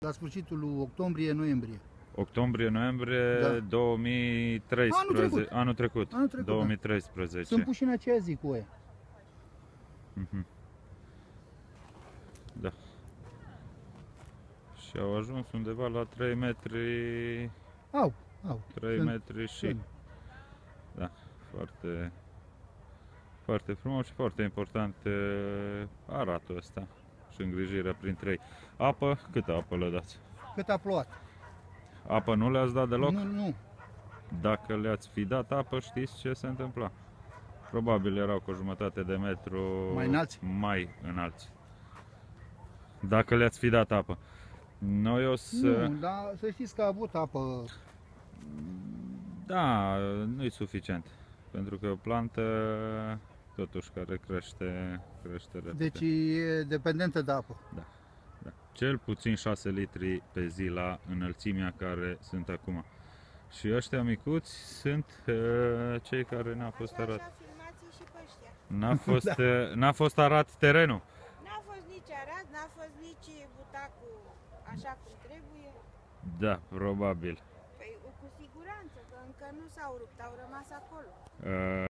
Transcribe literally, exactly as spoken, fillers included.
La sfârșitul lui octombrie-noiembrie. Octombrie-noiembrie Da. două mii treisprezece. Anul trecut. Anul trecut. Anul trecut, două mii treisprezece. Sunt puși în aceea zi cu ea. Mhm. Da. Și au ajuns undeva la trei metri. Au, au. trei Sunt- metri și. sunt. Da, foarte foarte frumos și foarte important eh, aratul ăsta și îngrijirea printre ei. Apă, câtă apă le dați? Cât a plouat? Apă nu le-ați dat deloc? Nu, nu. Dacă le-ați fi dat apă, știți ce se întâmpla? Probabil erau cu o jumătate de metru Mai înalți? mai înalți. Dacă le-ați fi dat apă. Noi o să... Nu, dar să știți că a avut apă. Da, nu e suficient. Pentru că o plantă, totuși, care crește, crește repede. Deci e dependentă de apă. Da, da. Cel puțin șase litri pe zi la înălțimea care sunt acum. Și ăștia micuți sunt uh, cei care n-a fost Așa, arat. așa, filmați și pe ăștia. N-a fost, da. N-a fost arat terenul. N-a fost nici arat, n-a fost nici butacul așa cum trebuie. Da, probabil. Păi cu siguranță, că încă nu s-au rupt, au rămas acolo. Uh,